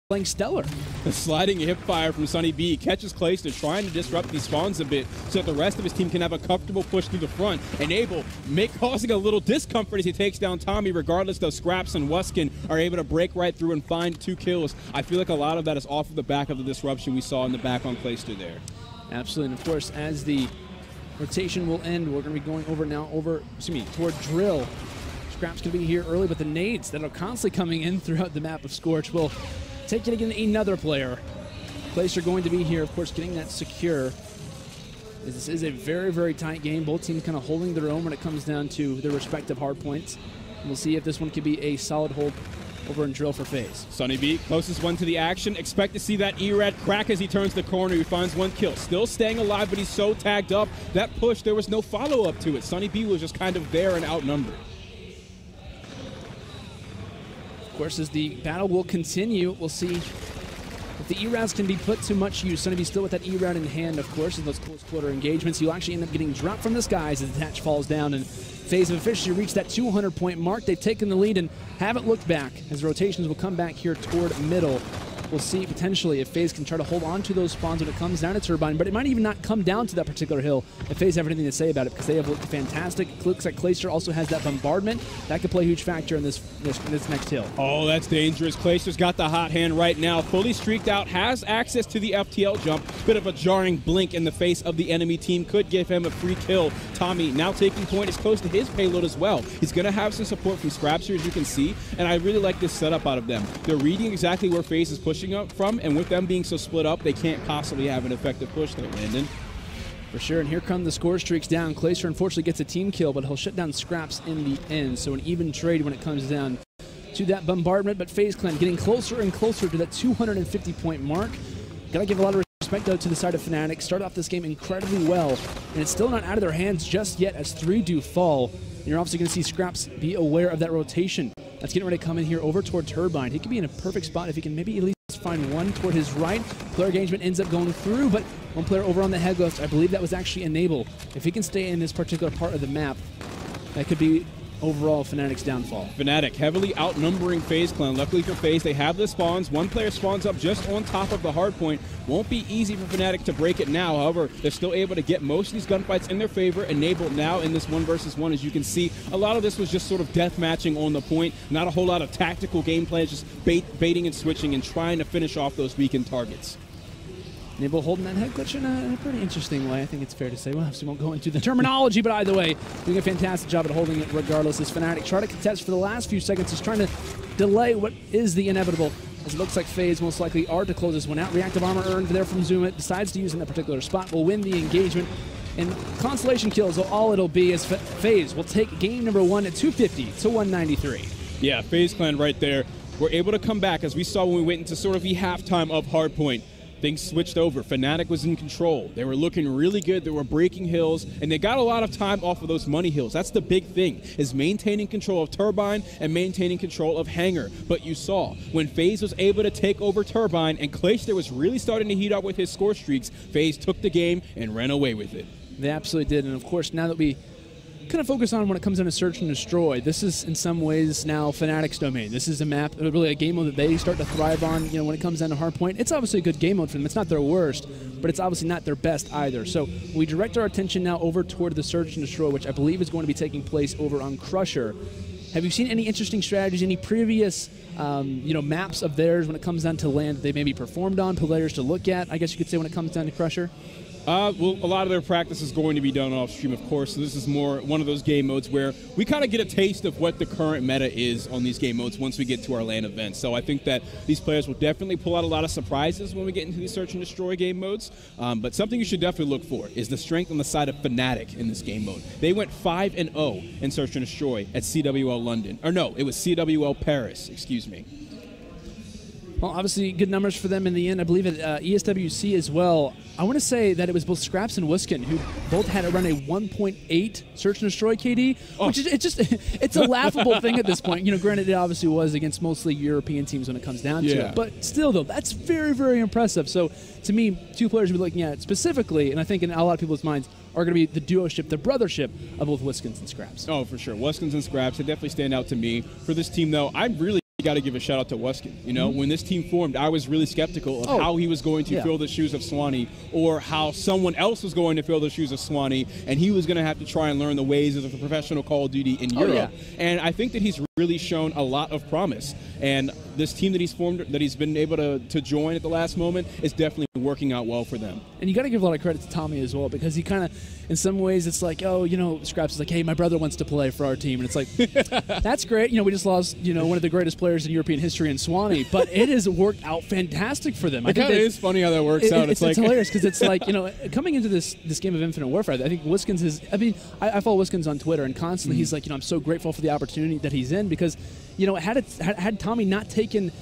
playing stellar. The sliding hip fire from Sonny B catches Clayster trying to disrupt these spawns a bit so that the rest of his team can have a comfortable push through the front, and Abel causing a little discomfort as he takes down Tommy, regardless though Scraps and Wuskin are able to break right through and find 2 kills. I feel like a lot of that is off of the back of the disruption we saw in the back on Clayster there. Absolutely, and of course, as the rotation will end, we're going to be going toward Drill. Scraps going to be here early, but the nades that are constantly coming in throughout the map of Scorch will take it again another player. Clayster going to be here, of course, getting that secure. This is a very, very tight game. Both teams kind of holding their own when it comes down to their respective hard points. And we'll see if this one could be a solid hold over in Drill for FaZe. Sonny B, closest one to the action. Expect to see that E-Rad crack as he turns the corner. He finds 1 kill. Still staying alive, but he's so tagged up. That push, there was no follow-up to it. Sonny B was just kind of there and outnumbered. Of course, as the battle will continue, we'll see if the E-Rads can be put to much use. Sonny B still with that E-Rad in hand, of course, in those close quarter engagements. He'll actually end up getting dropped from the skies as the attach falls down, and FaZe have officially reached that 200-point mark. They've taken the lead and haven't looked back as rotations will come back here toward middle. We'll see potentially if FaZe can try to hold on to those spawns when it comes down to Turbine, but it might even not come down to that particular hill if FaZe have anything to say about it, because they have looked fantastic. It looks like Clayster also has that bombardment. That could play a huge factor in this next hill. Oh, that's dangerous. Clayster's got the hot hand right now. Fully streaked out, has access to the FTL jump. Bit of a jarring blink in the face of the enemy team. Could give him a free kill. Tommy now taking point is close to his payload as well. He's going to have some support from Scraps here, as you can see, and I really like this setup out of them. They're reading exactly where FaZe is pushing up from, and with them being so split up, they can't possibly have an effective push there, Landon. For sure, and here come the score streaks down. Clayster unfortunately gets a team kill, but he'll shut down Scraps in the end. So an even trade when it comes down to that bombardment, but FaZe Clan getting closer and closer to that 250-point mark. Gotta give a lot of respect, though, to the side of Fnatic. Start off this game incredibly well, and it's still not out of their hands just yet as 3 do fall. And you're obviously going to see Scraps be aware of that rotation. That's getting ready to come in here over toward Turbine. He could be in a perfect spot if he can maybe at least find one toward his right. Player engagement ends up going through, but one player over on the head ghost, I believe that was actually Enable. If he can stay in this particular part of the map, that could be overall Fnatic's downfall. Fnatic heavily outnumbering FaZe Clan. Luckily for FaZe, they have the spawns. One player spawns up just on top of the hard point. Won't be easy for Fnatic to break it now. However, they're still able to get most of these gunfights in their favor. Enabled now in this 1 versus 1. As you can see, a lot of this was just sort of death matching on the point. Not a whole lot of tactical gameplay, just baiting and switching and trying to finish off those weakened targets. Enable holding that head glitch in a pretty interesting way. I think it's fair to say. Well, obviously won't go into the terminology, but either way, doing a fantastic job at holding it regardless. As Fnatic try to contest for the last few seconds, is trying to delay what is the inevitable. As it looks like FaZe most likely are to close this one out. Reactive armor earned there from Zoomit. Decides to use in that particular spot. Will win the engagement. And consolation kills are all it'll be, as FaZe will take game number 1 at 250 to 193. Yeah, FaZe Clan right there. We're able to come back, as we saw when we went into sort of the halftime of Hardpoint. Things switched over. Fnatic was in control. They were looking really good. They were breaking hills, and they got a lot of time off of those money hills. That's the big thing, is maintaining control of Turbine and maintaining control of Hangar. But you saw, when FaZe was able to take over Turbine and Clayster was really starting to heat up with his score streaks, FaZe took the game and ran away with it. They absolutely did, and of course, now that we kind of focus on when it comes down to Search and Destroy, this is in some ways now Fnatic's domain. This is a map, really a game mode that they start to thrive on. You know, when it comes down to Hardpoint, it's obviously a good game mode for them. It's not their worst, but it's obviously not their best either. So we direct our attention now over toward the Search and Destroy, which I believe is going to be taking place over on Crusher. Have you seen any interesting strategies, any previous maps of theirs when it comes down to land that they maybe performed on, players to look at, I guess you could say, when it comes down to Crusher? Well, a lot of their practice is going to be done off stream, of course. So this is more one of those game modes where we kind of get a taste of what the current meta is on these game modes once we get to our LAN events. So I think that these players will definitely pull out a lot of surprises when we get into these Search and Destroy game modes. But something you should definitely look for is the strength on the side of Fnatic in this game mode. They went 5-0 in Search and Destroy at CWL London. Or no, it was CWL Paris, excuse me. Well, obviously, good numbers for them in the end. I believe at ESWC as well. I want to say that it was both Scraps and Wuskin who both had around a 1.8 Search and Destroy KD, which is it's a laughable thing at this point. You know, granted, it obviously was against mostly European teams when it comes down to it, but still, though, that's very, very impressive. So, to me, 2 players we're looking at specifically, and I think in a lot of people's minds, are going to be the duo-ship, the brothership of both Wuskins and Scraps. Oh, for sure. Wuskins and Scraps, they definitely stand out to me. For this team, though, I'm really got to give a shout out to Wuskin. You know, when this team formed, I was really skeptical of how he was going to fill the shoes of Swanee, or how someone else was going to fill the shoes of Swanee, and he was going to have to try and learn the ways of the professional Call of Duty in Europe. And I think that he's really shown a lot of promise. And this team that he's formed, that he's been able to join at the last moment, is definitely working out well for them. And you got to give a lot of credit to Tommy as well, because he kind of, in some ways, it's like, oh, you know, Scraps is like, hey, my brother wants to play for our team. And it's like, that's great. You know, we just lost, you know, one of the greatest players in European history in Swanee, but it has worked out fantastic for them. I think it is funny how that works out. It's hilarious, because it's like, you know, coming into this game of Infinite Warfare, I think Wiskins is, I mean, I follow Wiskins on Twitter, and constantly he's like, you know, I'm so grateful for the opportunity that he's in, because, you know, had Tommy not taken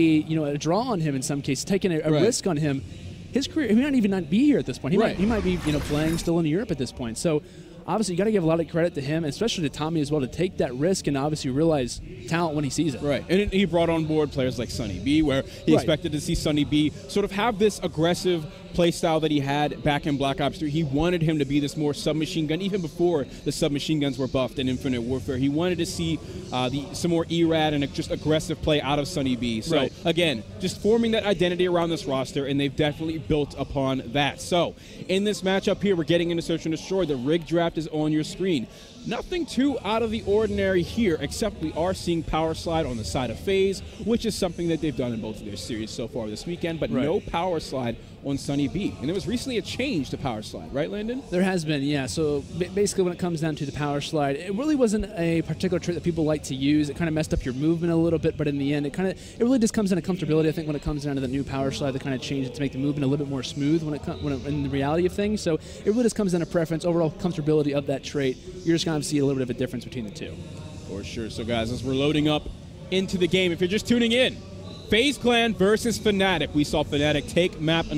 a draw on him in some cases, taken a risk on him, his career, he might even not be here at this point. He might be, you know, playing still in Europe at this point. So obviously you got to give a lot of credit to him, and especially to Tommy as well, to take that risk and obviously realize talent when he sees it. Right, and he brought on board players like Sonny B, where he expected to see Sonny B sort of have this aggressive play style that he had back in Black Ops 3. He wanted him to be this more submachine gun, even before the submachine guns were buffed in Infinite Warfare. He wanted to see some more ERAD and just aggressive play out of Sonny B. So again, just forming that identity around this roster, and they've definitely built upon that. So in this matchup here, we're getting into Search and Destroy. The rig draft is on your screen. Nothing too out of the ordinary here, except we are seeing Power Slide on the side of FaZe, which is something that they've done in both of their series so far this weekend, but no Power Slide on Sonny B. And there was recently a change to Power Slide, right, Landon? There has been, yeah. So basically when it comes down to the Power Slide, it really wasn't a particular trait that people like to use. It kind of messed up your movement a little bit, but in the end, it really just comes down to comfortability. I think when it comes down to the new Power Slide, they kind of changed it to make the movement a little bit more smooth in the reality of things. So it really just comes down to preference, overall comfortability of that trait. You're just going to see a little bit of a difference between the two. For sure. So guys, as we're loading up into the game, if you're just tuning in, FaZe Clan versus Fnatic. We saw Fnatic take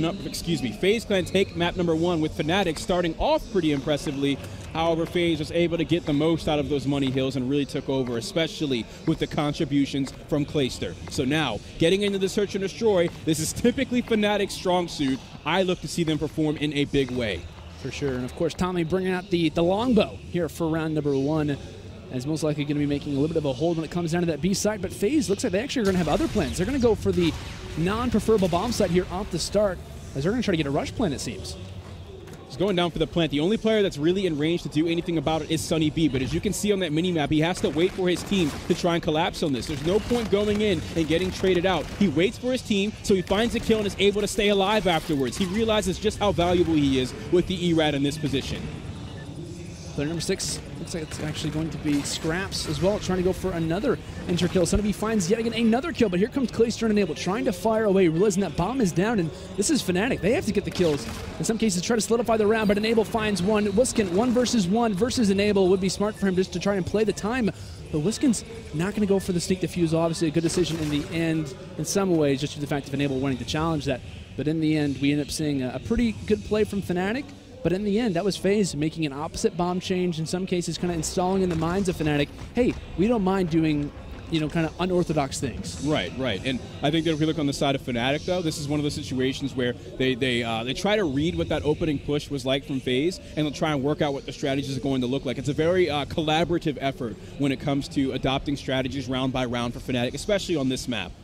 FaZe Clan take map number 1, with Fnatic starting off pretty impressively. However, FaZe was able to get the most out of those money hills and really took over, especially with the contributions from Clayster. So now, getting into the Search and Destroy, this is typically Fnatic's strong suit. I look to see them perform in a big way. For sure. And of course, Tommy bringing out the longbow here for round number 1. As most likely going to be making a little bit of a hold when it comes down to that B side. But FaZe looks like they actually are going to have other plans. They're going to go for the non-preferable bomb site here off the start, as they're going to try to get a rush plan, it seems. He's going down for the plant. The only player that's really in range to do anything about it is Sonny B. But as you can see on that mini-map, he has to wait for his team to try and collapse on this. There's no point going in and getting traded out. He waits for his team, so he finds a kill and is able to stay alive afterwards. He realizes just how valuable he is with the ERAD in this position. Player number 6, looks like it's actually going to be Scraps as well, trying to go for another enter kill. Sonny B finds yet again another kill, but here comes Clayster and Enable, trying to fire away, realizing that bomb is down, and this is Fnatic. They have to get the kills. In some cases, try to solidify the round, but Enable finds one. Wiskin, 1 versus 1 versus Enable. Would be smart for him just to try and play the time, but Wiskin's not going to go for the sneak defuse. Obviously, a good decision in the end in some ways, just due to the fact of Enable wanting to challenge that. But in the end, we end up seeing a pretty good play from Fnatic. But in the end, that was FaZe making an opposite bomb change, in some cases kind of installing in the minds of Fnatic, hey, we don't mind doing, you know, kind of unorthodox things. Right. And I think that if we look on the side of Fnatic, though, this is one of those situations where they try to read what that opening push was like from FaZe, and they'll try and work out what the strategies are going to look like. It's a very collaborative effort when it comes to adopting strategies round by round for Fnatic, especially on this map.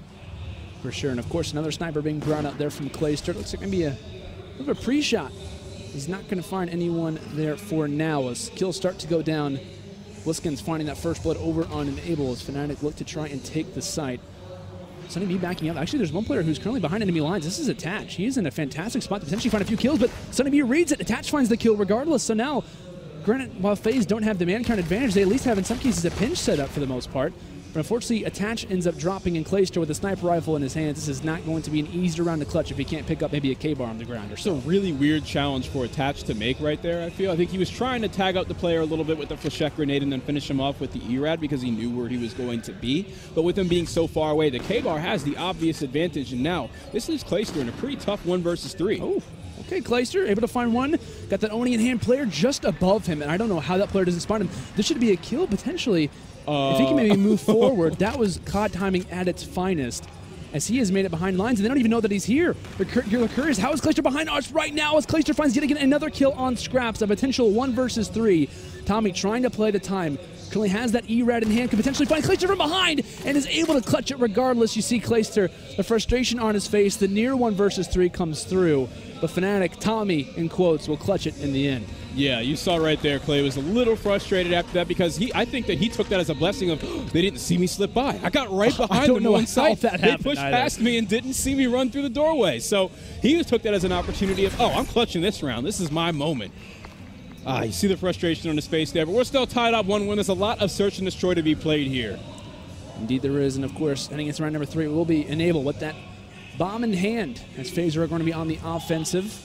For sure. And, of course, another sniper being brought out there from Clayster. Looks like maybe a little bit of a pre-shot. He's not going to find anyone there for now. As kills start to go down, Wiskin's finding that first blood over on Enable as Fnatic look to try and take the site. Sonny B backing up. Actually, there's one player who's currently behind enemy lines. This is Attach. He's in a fantastic spot to potentially find a few kills, but Sonny B reads it. Attach finds the kill regardless. So now, granted, while FaZe don't have the man count advantage, they at least have in some cases a pinch set up for the most part. But unfortunately, Attach ends up dropping in Clayster with a sniper rifle in his hands. This is not going to be an easy round to clutch if he can't pick up maybe a K-bar on the ground or so. It's a really weird challenge for Attach to make right there, I feel. I think he was trying to tag out the player a little bit with the Flechette grenade and then finish him off with the ERAD because he knew where he was going to be. But with him being so far away, the K-bar has the obvious advantage. And now, this leaves Clayster in a pretty tough 1 versus 3. Oh. Okay, Clayster able to find one. Got that Oni in hand player just above him, and I don't know how that player doesn't spot him. This should be a kill potentially. If he can maybe move forward, that was COD timing at its finest, as he has made it behind lines, and they don't even know that he's here. You're curious, how is Clayster behind us right now as Clayster finds yet again another kill on Scraps, a potential 1 versus 3. Tommy trying to play the time, Currently has that E-Rad in hand, can potentially find Clayster from behind, and is able to clutch it regardless. You see Clayster, the frustration on his face. The near 1 versus 3 comes through, but Fnatic, Tommy, in quotes, will clutch it in the end. Yeah, you saw right there, Clay was a little frustrated after that because I think that he took that as a blessing of, they didn't see me slip by. I got right behind them on sight. They pushed past me and didn't see me run through the doorway. So he took that as an opportunity of, I'm clutching this round. This is my moment. You see the frustration on his face there, but we're still tied up 1-1. There's a lot of search and destroy to be played here. Indeed there is, and of course, heading into round number 3, will be Enable with that bomb in hand, as FaZe are going to be on the offensive.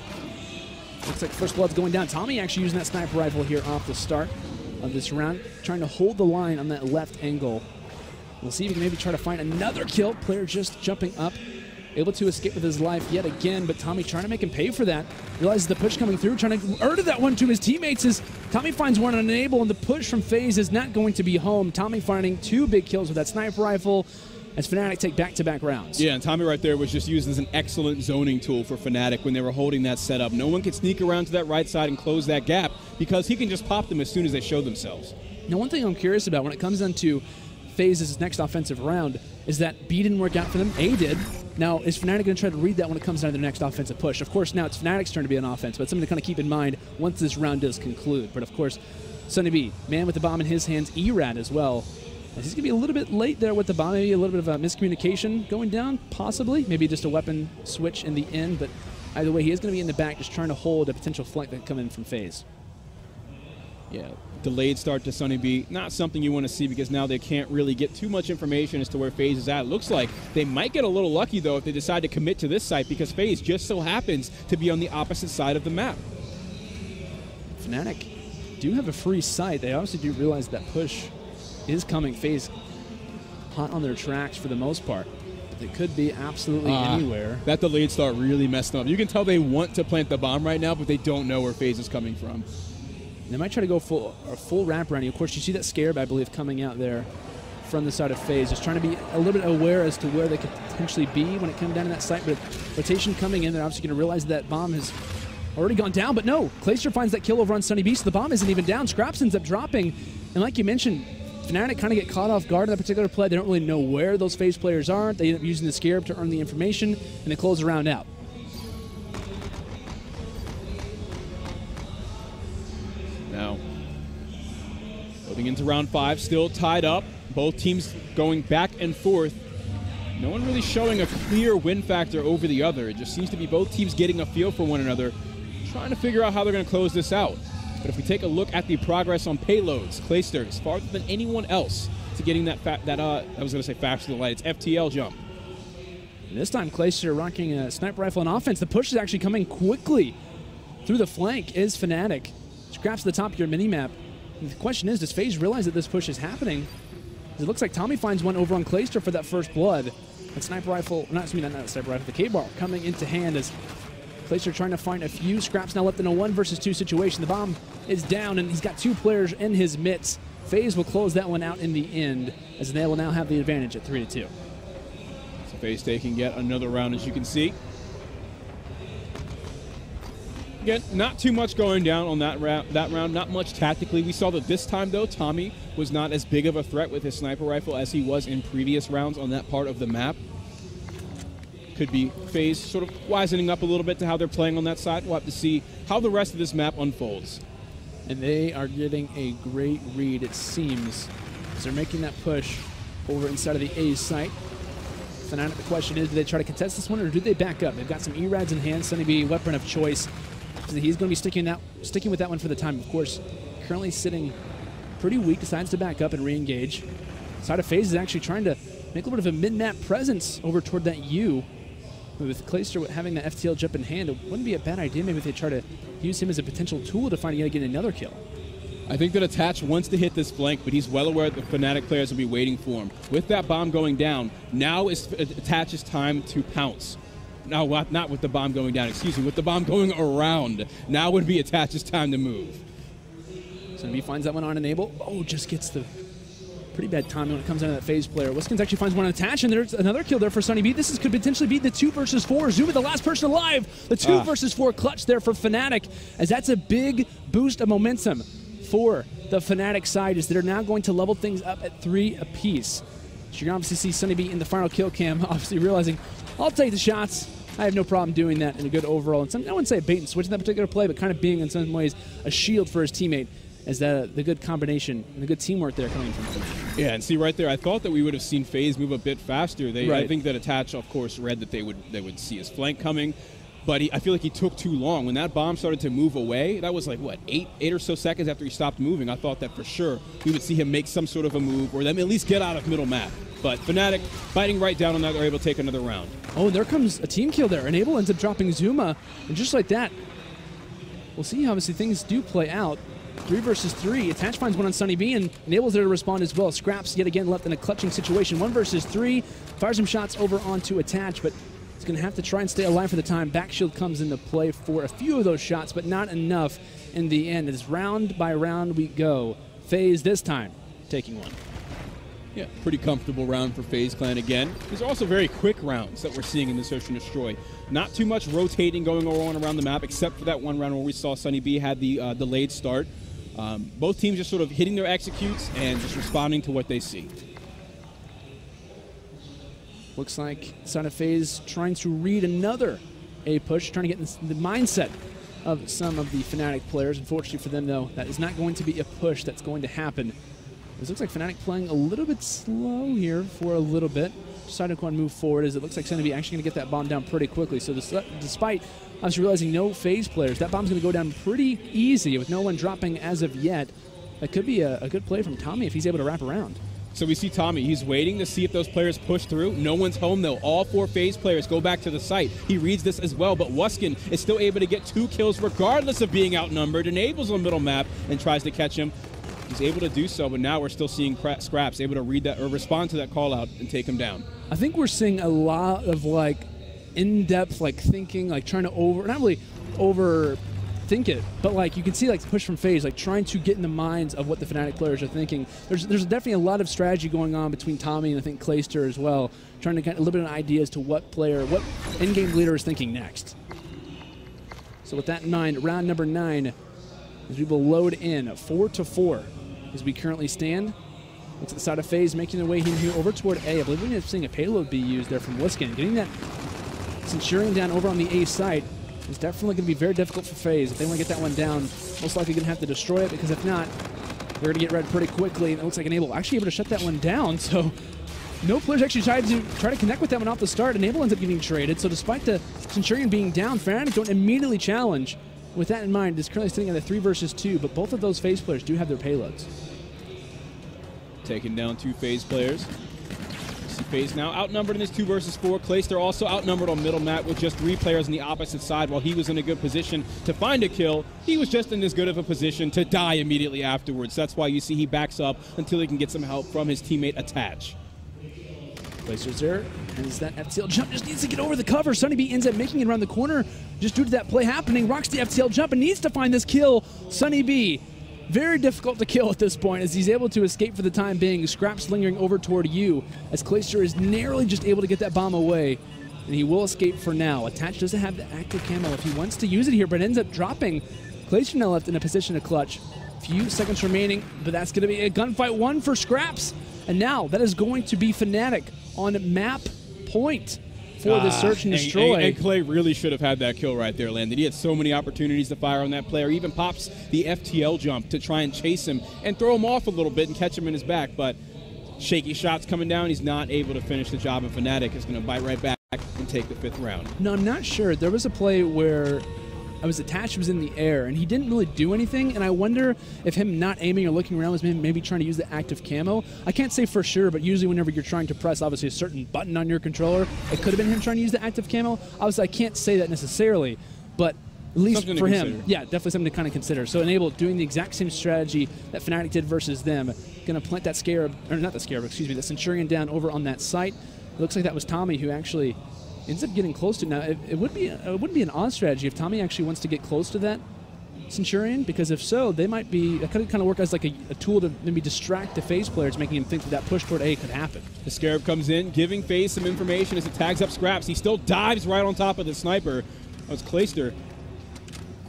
Looks like first blood's going down. Tommy actually using that sniper rifle here off the start of this round, trying to hold the line on that left angle. We'll see if he can maybe try to find another kill. Player just jumping up, able to escape with his life yet again, but Tommy trying to make him pay for that. Realizes the push coming through, trying to urge that one to his teammates as Tommy finds one on Enable, and the push from FaZe is not going to be home. Tommy finding 2 big kills with that sniper rifle as Fnatic take back-to-back rounds. Yeah, and Tommy right there was just used as an excellent zoning tool for Fnatic when they were holding that setup. No one can sneak around to that right side and close that gap because he can just pop them as soon as they show themselves. Now, one thing I'm curious about when it comes down to FaZe's next offensive round is that B didn't work out for them, A did. Now, is Fnatic going to try to read that when it comes down to their next offensive push? Of course, now it's Fnatic's turn to be on offense, but something to kind of keep in mind once this round does conclude. But of course, Sunny B, man with the bomb in his hands, E-Rad as well. He's going to be a little bit late there with the bomb, maybe a little bit of a miscommunication going down, possibly. Maybe just a weapon switch in the end, but either way, he is going to be in the back just trying to hold a potential flank that could come in from FaZe. Yeah, delayed start to Sunny B. Not something you want to see because now they can't really get too much information as to where FaZe is at. It looks like they might get a little lucky, though, if they decide to commit to this site because FaZe just so happens to be on the opposite side of the map. Fnatic do have a free site. They obviously do realize that push is coming. FaZe hot on their tracks for the most part. But it could be absolutely anywhere. That delayed start really messed up. You can tell they want to plant the bomb right now, but they don't know where FaZe is coming from. They might try to go a full wrap around you. Of course, you see that Scarab, I believe, coming out there from the side of FaZe. Just trying to be a little bit aware as to where they could potentially be when it comes down to that site. But rotation coming in, they're obviously going to realize that bomb has already gone down. But no, Clayster finds that kill over on Sunny B, so the bomb isn't even down. Scraps ends up dropping. And like you mentioned, Fnatic kind of get caught off guard in that particular play. They don't really know where those FaZe players are. They end up using the Scarab to earn the information, and they close the round out. Now, moving into round 5, still tied up. Both teams going back and forth. No one really showing a clear win factor over the other. It just seems to be both teams getting a feel for one another, trying to figure out how they're going to close this out. But if we take a look at the progress on payloads, Clayster is farther than anyone else to getting that I was going to say faster than light. It's FTL jump. And this time, Clayster rocking a sniper rifle on offense. The push is actually coming quickly through the flank. Is Fnatic. Scraps to the top of your mini-map. And the question is, does FaZe realize that this push is happening? It looks like Tommy finds one over on Clayster for that first blood. That sniper rifle, not sniper rifle, the K-bar coming into hand as Clayster trying to find a few. Scraps now left in a 1 versus 2 situation. The bomb is down, and he's got 2 players in his midst. FaZe will close that one out in the end, as they will now have the advantage at 3-2. So FaZe taking yet another round, as you can see. Again, not too much going down on that round, not much tactically. We saw that this time, though, Tommy was not as big of a threat with his sniper rifle as he was in previous rounds on that part of the map. Could be FaZe sort of wisening up a little bit to how they're playing on that side. We'll have to see how the rest of this map unfolds. And they are getting a great read, it seems, as they're making that push over inside of the A site. Fnatic, the question is, do they try to contest this one, or do they back up? They've got some E-Rads in hand, Sunny B, weapon of choice. So he's going to be sticking with that one for the time. Of course, currently sitting pretty weak, decides to back up and re-engage. Side of FaZe is actually trying to make a little bit of a mid-map presence over toward that U. With Clayster having that FTL jump in hand, it wouldn't be a bad idea maybe if they try to use him as a potential tool to find yet again another kill. I think that Attach wants to hit this flank, but he's well aware that the Fnatic players will be waiting for him. With that bomb going down, now is Attach's time to pounce. No, not with the bomb going down, excuse me, with the bomb going around. Now would be Attach's time to move. So he finds that one on Enable. Oh, just gets the pretty bad timing when it comes down to that FaZe player. Wiskins actually finds one on Attach, and there's another kill there for Sunny B. This could potentially be the 2 versus 4. Zuma, the last person alive. The 2 versus 4 clutch there for Fnatic, as that's a big boost of momentum for the Fnatic side is they're now going to level things up at 3 apiece. So you're going to obviously see Sunny B in the final kill cam, obviously realizing, I'll take the shots. I have no problem doing that in a good overall. And I wouldn't say a bait and switch in that particular play, but kind of being in some ways a shield for his teammate as the good combination and the good teamwork there coming from Fnatic. Yeah, and see right there, I thought that we would have seen FaZe move a bit faster. I think that Attach, of course, read that they would see his flank coming. But I feel like he took too long. When that bomb started to move away, that was like, what, 8 or so seconds after he stopped moving. I thought that for sure we would see him make some sort of a move or them at least get out of middle map. But Fnatic biting right down on that, they're able to take another round. Oh, and there comes a team kill there. Enable ends up dropping Zuma, and just like that, we'll see how obviously things do play out. 3 versus 3. Attach finds one on Sunny B, and Enable's there to respond as well. Scraps yet again left in a clutching situation. 1 versus 3. Fires some shots over onto Attach, but he's going to have to try and stay alive for the time. Back shield comes into play for a few of those shots, but not enough in the end. As round by round we go. FaZe this time taking one. Yeah, pretty comfortable round for FaZe Clan again. These are also very quick rounds that we're seeing in the Search and Destroy. Not too much rotating going on around the map, except for that one round where we saw Sunny B had the delayed start. Both teams just sort of hitting their executes and just responding to what they see. Looks like Side of FaZe trying to read another A push, trying to get in the mindset of some of the Fnatic players. Unfortunately for them, though, that is not going to be a push that's going to happen. This looks like Fnatic playing a little bit slow here for a little bit. Decided to go and move forward as it looks like Sunny B actually going to get that bomb down pretty quickly. So despite obviously realizing no FaZe players, that bomb's going to go down pretty easy with no one dropping as of yet. That could be a good play from Tommy if he's able to wrap around. So we see Tommy. He's waiting to see if those players push through. No one's home, though. All 4 FaZe players go back to the site. He reads this as well, but Wuskin is still able to get 2 kills regardless of being outnumbered. Enables on middle map and tries to catch him. He's able to do so, but now we're still seeing Scraps able to read that or respond to that call out and take him down. I think we're seeing a lot of in-depth thinking, trying to not really overthink it, but you can see the push from FaZe, trying to get in the minds of what the Fnatic players are thinking. There's definitely a lot of strategy going on between Tommy and I think Clayster as well, trying to get a little bit of an idea as to what in-game leader is thinking next. So with that in mind, round number 9, as we will load in 4-4 as we currently stand. Looks at the side of FaZe making their way in here over toward A. I believe we ended up seeing a payload be used there from Wuskin. Getting that Centurion down over on the A site is definitely going to be very difficult for FaZe. If they want to get that one down, most likely going to have to destroy it, because if not, they're going to get red pretty quickly. And it looks like Enable actually able to shut that one down. So no players actually tried to connect with that one off the start. Enable ends up getting traded. So despite the Centurion being down, Fnatic don't immediately challenge. With that in mind, it's currently sitting at a 3 versus 2, but both of those FaZe players do have their payloads. Taking down 2 FaZe players. See FaZe now outnumbered in this 2 versus 4. Clayster also outnumbered on middle map with just 3 players on the opposite side. While he was in a good position to find a kill, he was just in as good of a position to die immediately afterwards. That's why you see he backs up until he can get some help from his teammate Attach. Clayster's there, and as that FTL jump just needs to get over the cover. Sunny B ends up making it around the corner just due to that play happening. Rocks the FTL jump and needs to find this kill. Sunny B, very difficult to kill at this point as he's able to escape for the time being. Scraps lingering over toward you as Clayster is narrowly just able to get that bomb away, and he will escape for now. Attach doesn't have the active camo if he wants to use it here, but ends up dropping. Clayster now left in a position to clutch. Few seconds remaining, but that's going to be a gunfight 1 for Scraps. And now that is going to be Fnatic on map point for the Search and Destroy. And Clay really should have had that kill right there, Landon. He had so many opportunities to fire on that player. He even pops the FTL jump to try and chase him and throw him off a little bit and catch him in his back. But shaky shots coming down. He's not able to finish the job, and Fnatic is going to bite right back and take the 5th round. No, I'm not sure. There was a play where Attach was in the air, and he didn't really do anything, and I wonder if him not aiming or looking around was maybe trying to use the active camo. I can't say for sure, but usually whenever you're trying to press, obviously, a certain button on your controller, it could have been him trying to use the active camo. Obviously, I can't say that necessarily, but at least for him, yeah, definitely something to kind of consider. So Enable doing the exact same strategy that Fnatic did versus them. Going to plant that Scarab, or not the Scarab, excuse me, the Centurion down over on that site. It looks like that was Tommy who actually ends up getting close to it. Now, it wouldn't be an odd strategy if Tommy actually wants to get close to that Centurion, because if so, they might be, that could kind of work as like a tool to maybe distract the FaZe players, making him think that push toward A could happen. The Scarab comes in, giving FaZe some information as it tags up Scraps. He still dives right on top of the sniper. That was Clayster.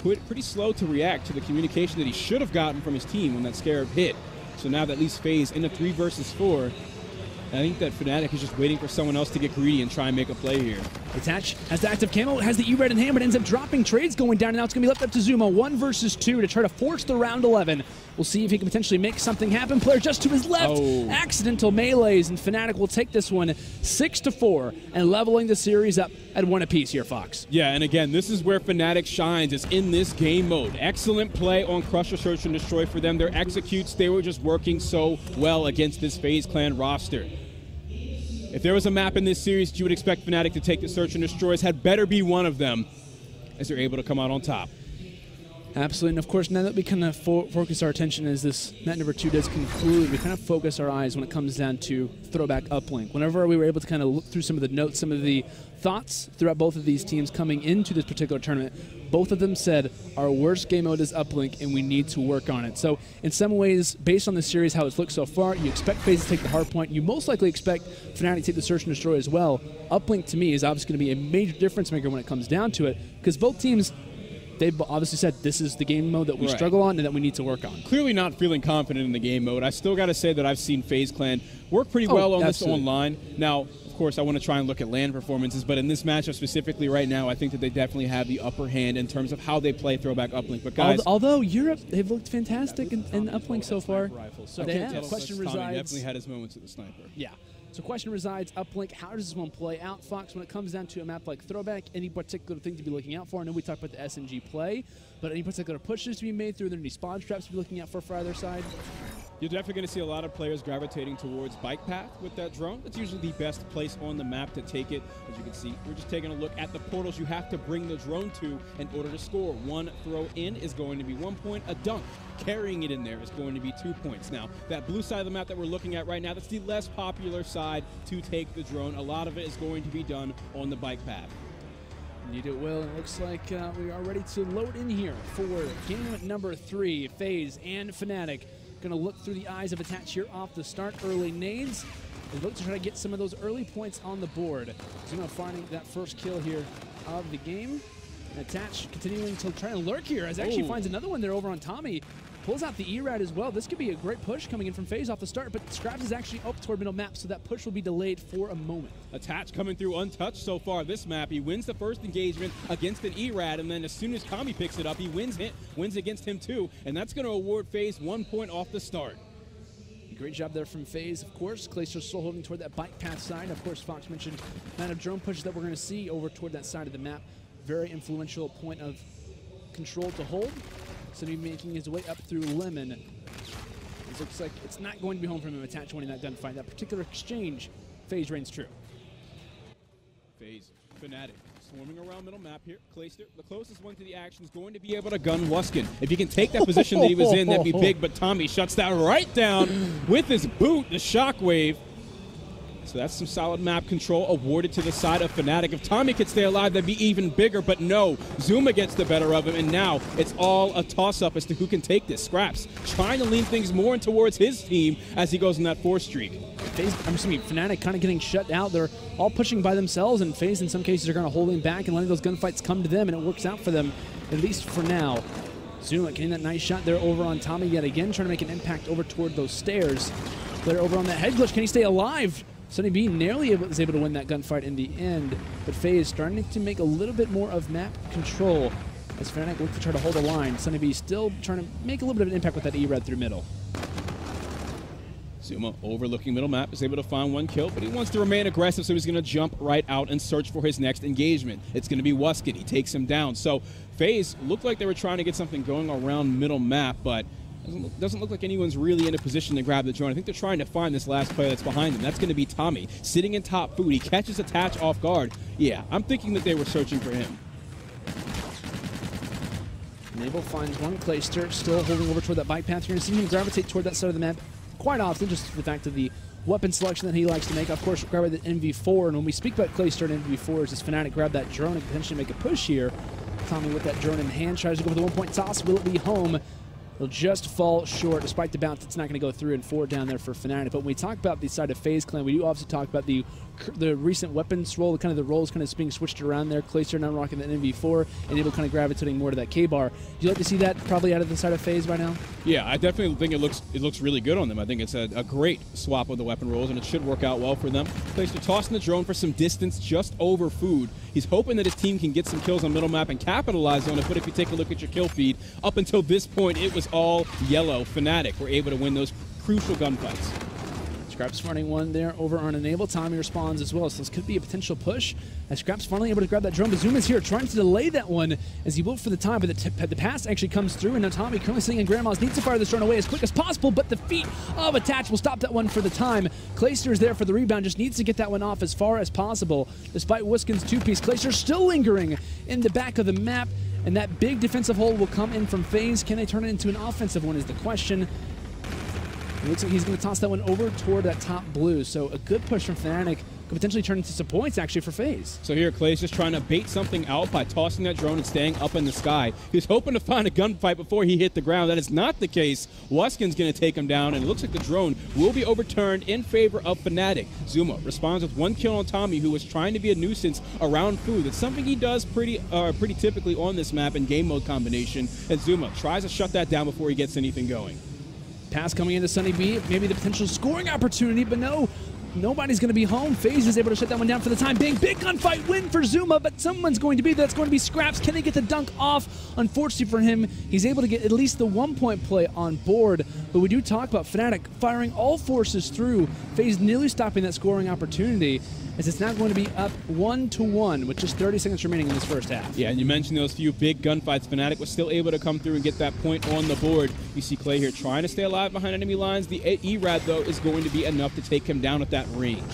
pretty slow to react to the communication that he should have gotten from his team when that Scarab hit. So now that leaves FaZe in a 3 versus 4. I think that Fnatic is just waiting for someone else to get greedy and try and make a play here. Attach has the active camo, has the E-Red in hand, but ends up dropping trades going down, and now it's going to be left up to Zuma, 1 versus 2 to try to force the round 11. We'll see if he can potentially make something happen. Player just to his left, accidental melees, and Fnatic will take this one 6-4 and leveling the series up at 1 apiece here, Fox. Yeah, and again, this is where Fnatic shines, is in this game mode. Excellent play on Crusher, Search, and Destroy for them. Their executes, they were just working so well against this FaZe Clan roster. If there was a map in this series you would expect Fnatic to take the Search and Destroys, had better be one of them, as they're able to come out on top. Absolutely, and of course, now that we kind of focus our attention as this map number 2 does conclude, we kind of focus our eyes when it comes down to throwback uplink. Whenever we were able to kind of look through some of the notes, some of the thoughts throughout both of these teams coming into this particular tournament, both of them said our worst game mode is uplink and we need to work on it. So in some ways, based on the series, how it's looked so far, you expect FaZe to take the hard point. You most likely expect Fnatic to take the Search and Destroy as well. Uplink to me is obviously going to be a major difference maker when it comes down to it, because both teams, they've obviously said this is the game mode that we struggle on and that we need to work on. Clearly not feeling confident in the game mode. I still got to say that I've seen FaZe Clan work pretty well on this online. Now, of course, I want to try and look at LAN performances, but in this matchup specifically right now, I think that they definitely have the upper hand in terms of how they play throwback uplink. But guys, although Europe, they've looked fantastic in uplink so far. So question resides. Definitely had his moments at the sniper. Yeah. So question resides, uplink, how does this one play out, Fox, when it comes down to a map like Throwback? Any particular thing to be looking out for? I know we talked about the SNG play, but any particular pushes to be made through? Are there any spawn traps to be looking out for either side? You're definitely going to see a lot of players gravitating towards bike path with that drone. That's usually the best place on the map to take it. As you can see, we're just taking a look at the portals you have to bring the drone to in order to score. One throw in is going to be 1 point. A dunk, carrying it in there, is going to be 2 points. Now, that blue side of the map that we're looking at right now, that's the less popular side to take the drone. A lot of it is going to be done on the bike path. Indeed it will. It looks like we are ready to load in here for game number 3. FaZe and Fnatic going to look through the eyes of Attach here off the start. Early nades. They look to try to get some of those early points on the board. Zuma finding that first kill here of the game. And Attach continuing to try and lurk here as actually finds another one there over on Tommy. Pulls out the E-Rad as well. This could be a great push coming in from FaZe off the start, but Scraps is actually up toward middle map, so that push will be delayed for a moment. Attach coming through untouched so far this map. He wins the first engagement against an E-Rad, and then as soon as Tommy picks it up, he wins against him too, and that's going to award FaZe 1 point off the start. Great job there from FaZe, of course. Clayster still holding toward that bike path side. Of course, Fox mentioned the amount of drone pushes that we're going to see over toward that side of the map. Very influential point of control to hold. So he's making his way up through Lemon. It looks like it's not going to be home from him. Attach winning that gunfight. That particular exchange, FaZe reigns true. FaZe, Fnatic, swarming around middle map here. Clayster, the closest one to the action, is going to be able to gun Wuskin. If he can take that position that he was in, that'd be big, but Tommy shuts that right down with his boot, the shockwave. So that's some solid map control awarded to the side of Fnatic. If Tommy could stay alive, that'd be even bigger, but no. Zuma gets the better of him, and now it's all a toss-up as to who can take this. Scraps trying to lean things more towards his team as he goes in that 4 streak. Fnatic kind of getting shut out. They're all pushing by themselves, and FaZe in some cases are kind of holding back and letting those gunfights come to them, and it works out for them, at least for now. Zuma getting that nice shot there over on Tommy yet again, trying to make an impact over toward those stairs. Player over on that head glitch. Can he stay alive? Sunny B nearly was able to win that gunfight in the end, but FaZe starting to make a little bit more of map control as Fnatic look to try to hold a line. Sunny B still trying to make a little bit of an impact with that E-Red through middle. Zuma overlooking middle map is able to find 1 kill, but he wants to remain aggressive, so he's going to jump right out and search for his next engagement. It's going to be Wuskin. He takes him down. So FaZe looked like they were trying to get something going around middle map, but doesn't look like anyone's really in a position to grab the drone. I think they're trying to find this last player that's behind them. That's going to be Tommy, sitting in top food. He catches Attach off guard. Yeah, I'm thinking that they were searching for him. Nabel finds one. Clayster still holding over toward that bike path. You're going to see him gravitate toward that side of the map quite often, just the fact of the weapon selection that he likes to make. Of course, grab the MV4, and when we speak about Clayster and MV4s, does Fnatic grab that drone and potentially make a push here? Tommy with that drone in hand tries to go for the 1-point toss. Will it be home? He'll just fall short. Despite the bounce, it's not going to go through, and 4 down there for Fnatic. But when we talk about the side of FaZe Clan, we do obviously talk about the the recent weapons roll, kind of the roles kind of being switched around there. Clayster now rocking the NV4 and able kind of gravitating more to that K-bar. Do you like to see that probably out of the side of FaZe by now? Yeah, I definitely think it looks really good on them. I think it's a great swap of the weapon rolls, and it should work out well for them. Clayster tossing the drone for some distance just over food. He's hoping that his team can get some kills on middle map and capitalize on it, but if you take a look at your kill feed, up until this point, it was all yellow. Fnatic were able to win those crucial gunfights. Scraps finding one there over on Enable. Tommy responds as well, so this could be a potential push. As Scraps finally able to grab that drone, but Zuma's here trying to delay that one as he will for the time, but the pass actually comes through, and now Tommy currently sitting in Grandma's needs to fire this drone away as quick as possible, but the feet of Attach will stop that one for the time. Clayster is there for the rebound, just needs to get that one off as far as possible. Despite Wiskin's two-piece, Clayster still lingering in the back of the map, and that big defensive hold will come in from FaZe. Can they turn it into an offensive one is the question. It looks like he's going to toss that one over toward that top blue. So a good push from Fnatic could potentially turn into some points actually for FaZe. So here Clay's just trying to bait something out by tossing that drone and staying up in the sky. He's hoping to find a gunfight before he hit the ground. That is not the case. Wuskin's going to take him down, and it looks like the drone will be overturned in favor of Fnatic. Zuma responds with one kill on Tommy, who was trying to be a nuisance around food. It's something he does pretty typically on this map in game mode combination, and Zuma tries to shut that down before he gets anything going. Pass coming into Sunny B, maybe the potential scoring opportunity, but no, nobody's going to be home. FaZe is able to shut that one down for the time being. Big gunfight win for Zuma, but someone's going to be there. That's going to be Scraps. Can they get the dunk off? Unfortunately for him, he's able to get at least the 1-point play on board, but we do talk about Fnatic firing all forces through. FaZe nearly stopping that scoring opportunity, as it's now going to be up 1-1 with just 30 seconds remaining in this first half. Yeah, and you mentioned those few big gunfights. Fnatic was still able to come through and get that point on the board. You see Clay here trying to stay alive behind enemy lines. The ERAD, though, is going to be enough to take him down at that range.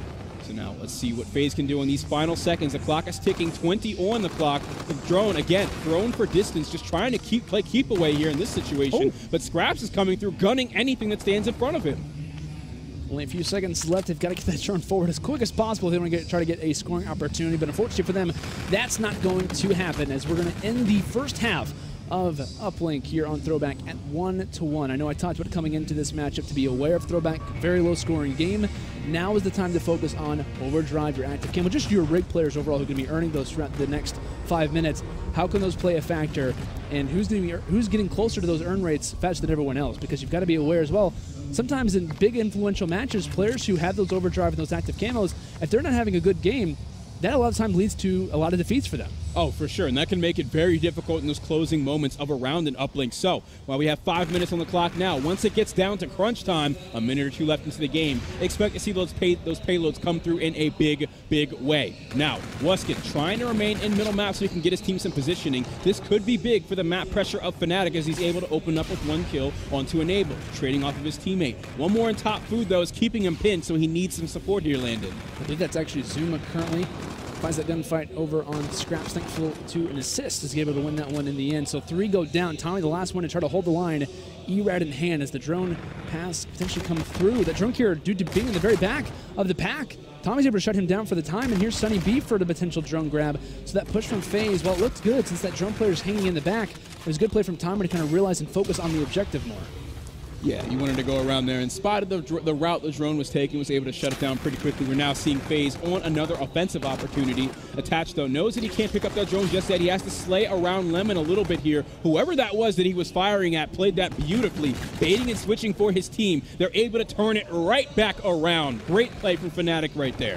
So now let's see what FaZe can do in these final seconds. The clock is ticking, 20 on the clock. The drone, again, thrown for distance, just trying to play keep away here in this situation. Oh. But Scraps is coming through, gunning anything that stands in front of him. Only a few seconds left. They've got to get that drone forward as quick as possible. They want to try to get a scoring opportunity, but unfortunately for them, that's not going to happen, as we're going to end the first half of Uplink here on Throwback at 1-1. I know I talked about coming into this matchup to be aware of Throwback, very low-scoring game. Now is the time to focus on Overdrive, your active cam, just your rig players overall who are going to be earning those throughout the next 5 minutes. How can those play a factor, and who's getting closer to those earn rates faster than everyone else? Because you've got to be aware as well. Sometimes in big influential matches, players who have those overdrive and those active camos, if they're not having a good game, that a lot of times leads to a lot of defeats for them. Oh, for sure, and that can make it very difficult in those closing moments of a round in Uplink. So, while we have 5 minutes on the clock now, once it gets down to crunch time, a minute or two left into the game, expect to see those payloads come through in a big, big way. Now, Wuskin trying to remain in middle map so he can get his team some positioning. This could be big for the map pressure of Fnatic as he's able to open up with one kill onto Enable, trading off of his teammate. One more in top food, though, is keeping him pinned, so he needs some support here, Landon. I think that's actually Zuma currently. Finds that gunfight over on Scraps, thankful to an assist, is able to win that one in the end. So 3 go down. Tommy, the last one to try to hold the line. ERAD in hand as the drone pass potentially come through. That drone carrier, due to being in the very back of the pack, Tommy's able to shut him down for the time, and here's Sunny B for the potential drone grab. So that push from FaZe, well, it looked good since that drone player's hanging in the back. It was a good play from Tommy to kind of realize and focus on the objective more. Yeah, you wanted to go around there and spotted the route the drone was taking, was able to shut it down pretty quickly. We're now seeing FaZe on another offensive opportunity. Attached, though, knows that he can't pick up that drone just yet. He has to slay around Lemon a little bit here. Whoever that was that he was firing at played that beautifully, baiting and switching for his team. They're able to turn it right back around. Great play from Fnatic right there.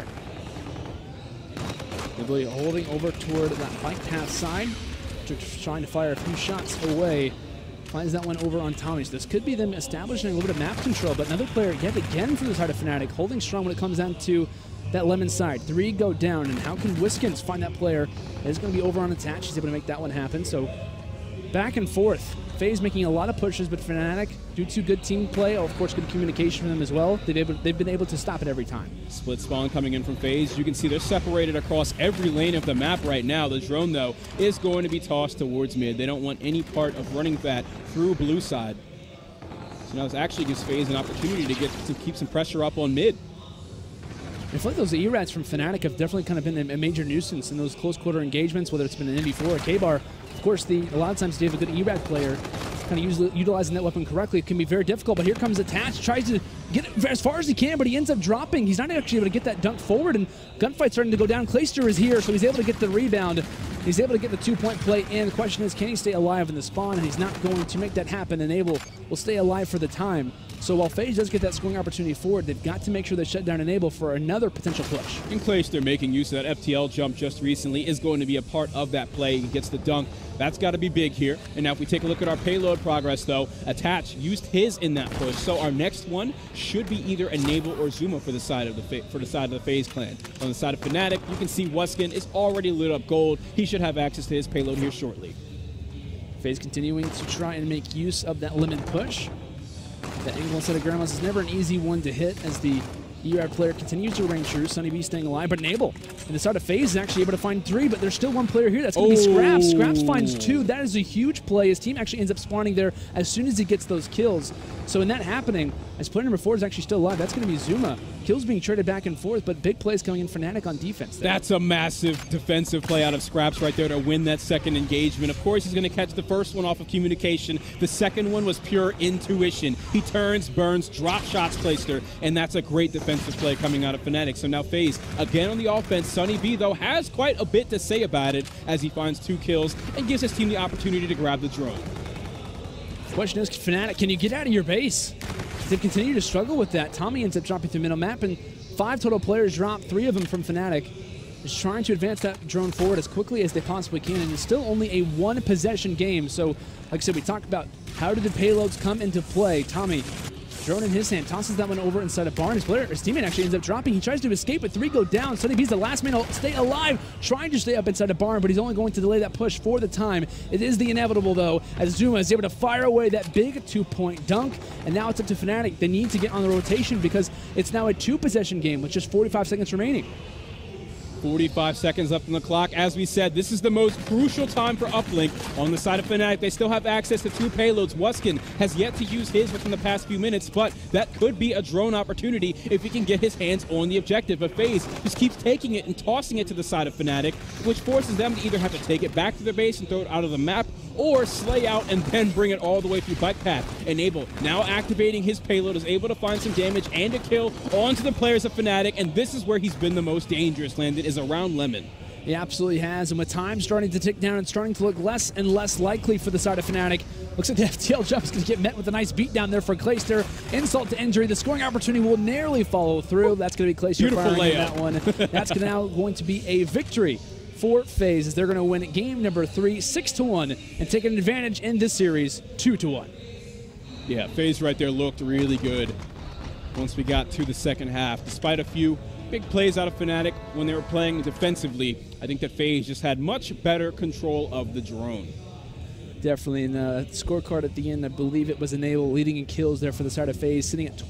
They're really holding over toward that bike path side, just trying to fire a few shots away. Finds that one over on Tommy. So this could be them establishing a little bit of map control, but another player yet again from the side of Fnatic, holding strong when it comes down to that Lemon side. 3 go down, and how can Wiskins find that player that is going to be over on Attach? He's able to make that one happen. So back and forth. FaZe making a lot of pushes, but Fnatic, due to good team play, of course good communication from them as well, they've been able to stop it every time. Split spawn coming in from FaZe. You can see they're separated across every lane of the map right now. The drone, though, is going to be tossed towards mid. They don't want any part of running that through blue side. So now this actually gives FaZe an opportunity to keep some pressure up on mid. I feel like those ERADs from Fnatic have definitely kind of been a major nuisance in those close quarter engagements, whether it's been an NV4 or K-Bar. Of course, a lot of times if you have a good ERAD player, kind of utilizing that weapon correctly, it can be very difficult, but here comes Attach, tries to get as far as he can, but he ends up dropping. He's not actually able to get that dunk forward, and Gunfight's starting to go down. Clayster is here, so he's able to get the rebound. He's able to get the 2-point play in. The question is, can he stay alive in the spawn? And he's not going to make that happen, and Enable will stay alive for the time. So while FaZe does get that scoring opportunity forward, they've got to make sure they shut down Enable for another potential push. And Clayster making use of that FTL jump just recently is going to be a part of that play. He gets the dunk. That's got to be big here. And now if we take a look at our payload progress, though, Attach used his in that push. So our next one should be either Enable or Zuma for the side of the FaZe clan. On the side of Fnatic, you can see Wuskin is already lit up gold. He should have access to his payload here shortly. FaZe continuing to try and make use of that lemon push. The angle instead of Grandma's is never an easy one to hit as the ERAD player continues to reign true. Sunny B staying alive, but Enable in the start of FaZe is actually able to find 3, but there's still one player here. That's going to be Scraps. Scraps finds 2. That is a huge play. His team actually ends up spawning there as soon as he gets those kills. So in that happening, as player number 4 is actually still alive, that's going to be Zuma. Kills being traded back and forth, but big plays coming in Fnatic on defense there. That's a massive defensive play out of Scraps right there to win that second engagement. Of course, he's going to catch the first one off of communication. The second one was pure intuition. He turns, burns, drop shots Clayster, and that's a great defensive play coming out of Fnatic. So now FaZe again on the offense. Sunny B, though, has quite a bit to say about it as he finds 2 kills and gives his team the opportunity to grab the drone. Question is, Fnatic, can you get out of your base? They continue to struggle with that. Tommy ends up dropping through middle map, and 5 total players drop, 3 of them from Fnatic. Is trying to advance that drone forward as quickly as they possibly can, and it's still only a 1-possession game. So, like I said, we talked about how did the payloads come into play. Tommy, drone in his hand, tosses that one over inside a barn. His teammate actually ends up dropping. He tries to escape, but 3 go down. Sunny B's the last man to stay alive, trying to stay up inside a barn, but he's only going to delay that push for the time. It is the inevitable, though, as Zuma is able to fire away that big 2-point dunk, and now it's up to Fnatic. They need to get on the rotation because it's now a 2-possession game with just 45 seconds remaining. 45 seconds left on the clock. As we said, this is the most crucial time for Uplink. On the side of Fnatic, they still have access to 2 payloads. Wuskin has yet to use his within the past few minutes, but that could be a drone opportunity if he can get his hands on the objective. But FaZe just keeps taking it and tossing it to the side of Fnatic, which forces them to either have to take it back to their base and throw it out of the map, or slay out and then bring it all the way through bike path. Enable, now activating his payload, is able to find some damage and a kill onto the players of Fnatic, and this is where he's been the most dangerous, Landon, is around Lemon. He absolutely has, and with time starting to tick down and starting to look less and less likely for the side of Fnatic, looks like the FTL jump is going to get met with a nice beat down there for Clayster. Insult to injury. The scoring opportunity will narrowly follow through. That's going to be Clayster. Beautiful layup. That one. That's now going to be a victory for FaZe as they're going to win game number 3, 6-1, and take an advantage in this series, 2-1. Yeah, FaZe right there looked really good once we got to the second half. Despite a few big plays out of Fnatic when they were playing defensively, I think that FaZe just had much better control of the drone. Definitely. In the scorecard at the end, I believe it was Enable leading in kills there for the side of FaZe, sitting at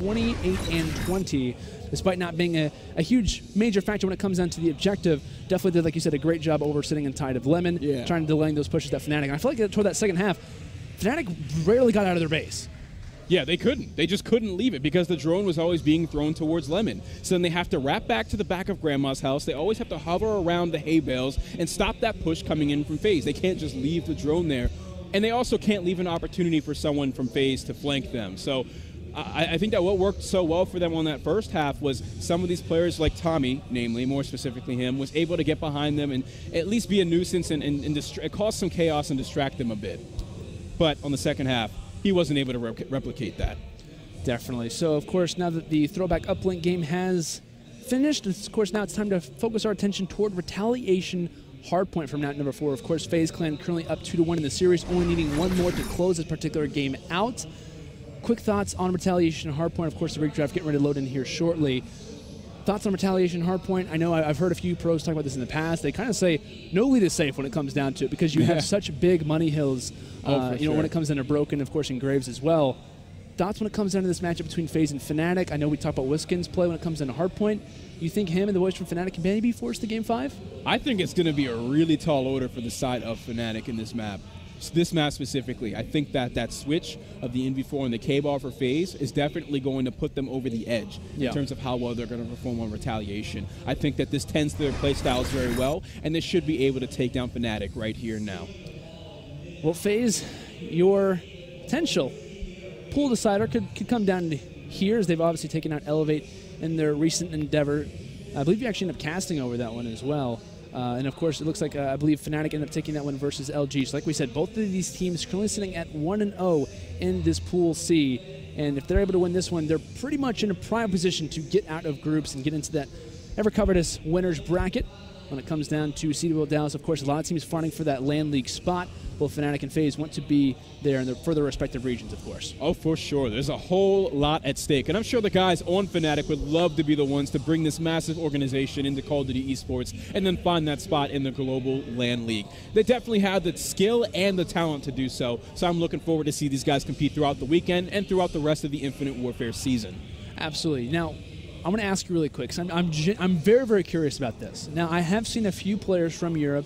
28-20, despite not being a huge major factor when it comes down to the objective. Definitely did, like you said, a great job over sitting in tide of Lemon, trying to delaying those pushes at Fnatic. And I feel like toward that second half, Fnatic rarely got out of their base. Yeah, they couldn't. They just couldn't leave it because the drone was always being thrown towards Lemon. So then they have to wrap back to the back of Grandma's house. They always have to hover around the hay bales and stop that push coming in from FaZe. They can't just leave the drone there. And they also can't leave an opportunity for someone from FaZe to flank them. So I think that what worked so well for them on that first half was some of these players like Tommy, namely, more specifically him, was able to get behind them and at least be a nuisance and cause some chaos and distract them a bit. But on the second half, he wasn't able to replicate that. Definitely. So, of course, now that the throwback uplink game has finished, of course, now it's time to focus our attention toward Retaliation Hardpoint from map number 4. Of course, FaZe Clan currently up 2-1 in the series, only needing one more to close this particular game out. Quick thoughts on Retaliation Hardpoint. Of course, the rig draft getting ready to load in here shortly. Thoughts on Retaliation Hardpoint? I know I've heard a few pros talk about this in the past. They kind of say no lead is safe when it comes down to it because you have such big money hills. When it comes down to Broken, of course, and Graves as well. Thoughts when it comes down to this matchup between FaZe and Fnatic? I know we talked about Wuskin's play when it comes down to Hardpoint. You think him and the boys from Fnatic can maybe force the Game 5? I think it's going to be a really tall order for the side of Fnatic in this map. This map specifically, I think that switch of the NV4 and the K-Ball for FaZe is definitely going to put them over the edge in terms of how well they're going to perform on Retaliation. I think that this tends to their play styles very well, and they should be able to take down Fnatic right here and now. Well, FaZe, your potential pool decider could come down to here, as they've obviously taken out Elevate in their recent endeavor. I believe you actually end up casting over that one as well. And, of course, it looks like, I believe, Fnatic ended up taking that one versus LG. So, like we said, both of these teams currently sitting at 1-0 in this Pool C. And if they're able to win this one, they're pretty much in a prime position to get out of groups and get into that ever-covetous winners bracket. When it comes down to CDL Dallas, of course, a lot of teams fighting for that LAN League spot. Both Fnatic and FaZe want to be there for their respective regions, of course. Oh, for sure. There's a whole lot at stake. And I'm sure the guys on Fnatic would love to be the ones to bring this massive organization into Call of Duty Esports and then find that spot in the global LAN League. They definitely have the skill and the talent to do so. So I'm looking forward to see these guys compete throughout the weekend and throughout the rest of the Infinite Warfare season. Absolutely. Now, I want to ask you really quick, because I'm very, very curious about this. Now, I have seen a few players from Europe,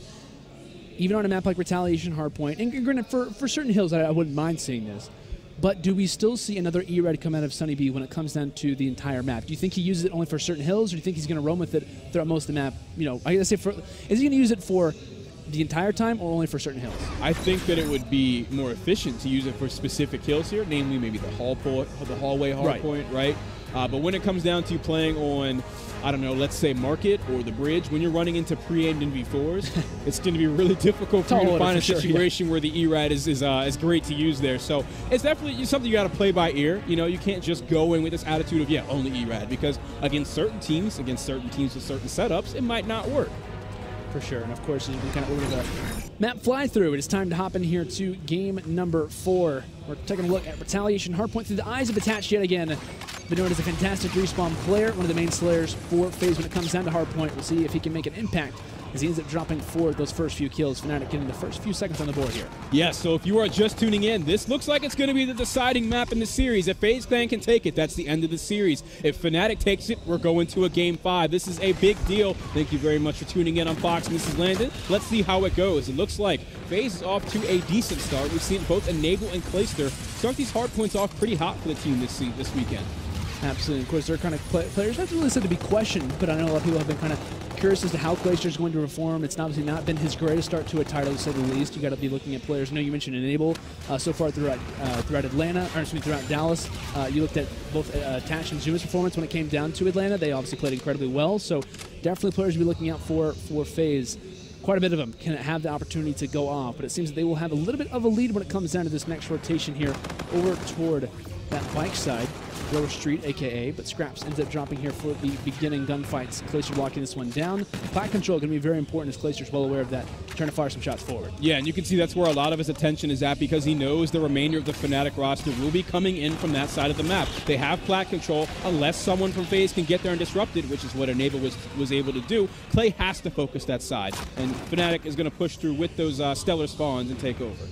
even on a map like Retaliation Hardpoint, and granted, for certain hills, I wouldn't mind seeing this. But do we still see another E-Red come out of Sunny B when it comes down to the entire map? Do you think he uses it only for certain hills, or do you think he's going to roam with it throughout most of the map? You know, I guess is he going to use it for the entire time or only for certain hills? I think that it would be more efficient to use it for specific hills here, namely maybe the hallway hardpoint, right? But when it comes down to playing on, I don't know, let's say Market or the Bridge, when you're running into pre-aimed NV4s, it's going to be really difficult for you to find a situation where the E-Rad is great to use there. So it's definitely something you got to play by ear. You know, you can't just go in with this attitude of, yeah, only E-Rad, because against certain teams with certain setups, it might not work. For sure, and of course, as we kind of order the map fly through, it is time to hop in here to game number 4. We're taking a look at Retaliation Hardpoint through the eyes of Attached yet again. Been known as a fantastic respawn player, one of the main slayers for FaZe when it comes down to Hardpoint. We'll see if he can make an impact as he ends up dropping for those first few kills. Fnatic getting the first few seconds on the board here. Yeah, so if you are just tuning in, this looks like it's going to be the deciding map in the series. If FaZe Clan can take it, that's the end of the series. If Fnatic takes it, we're going to a Game 5. This is a big deal. Thank you very much for tuning in on Fox. This is Landon. Let's see how it goes. It looks like FaZe is off to a decent start. We've seen both Enable and Clayster start these hardpoints off pretty hot for the team this weekend. Absolutely. Of course, they're kind of players not really said to be questioned, but I know a lot of people have been kind of curious as to how Clayster is going to perform. It's obviously not been his greatest start to a title, to say the least. You got to be looking at players. I know you mentioned Enable so far throughout Atlanta, or excuse me, throughout Dallas. You looked at both Attached and Zuma's performance when it came down to Atlanta. They obviously played incredibly well, so definitely players to be looking out for FaZe. Quite a bit of them can have the opportunity to go off, but it seems that they will have a little bit of a lead when it comes down to this next rotation here over toward that bike side. Lower Street, a.k.a., but Scraps ends up dropping here for the beginning gunfights. Clayster blocking this one down. Plat control going to be very important, as Clayster's well aware of that, trying to fire some shots forward. Yeah, and you can see that's where a lot of his attention is at, because he knows the remainder of the Fnatic roster will be coming in from that side of the map. They have Plat control. Unless someone from FaZe can get there and disrupt it, which is what Enable was able to do, Clay has to focus that side. And Fnatic is going to push through with those stellar spawns and take over.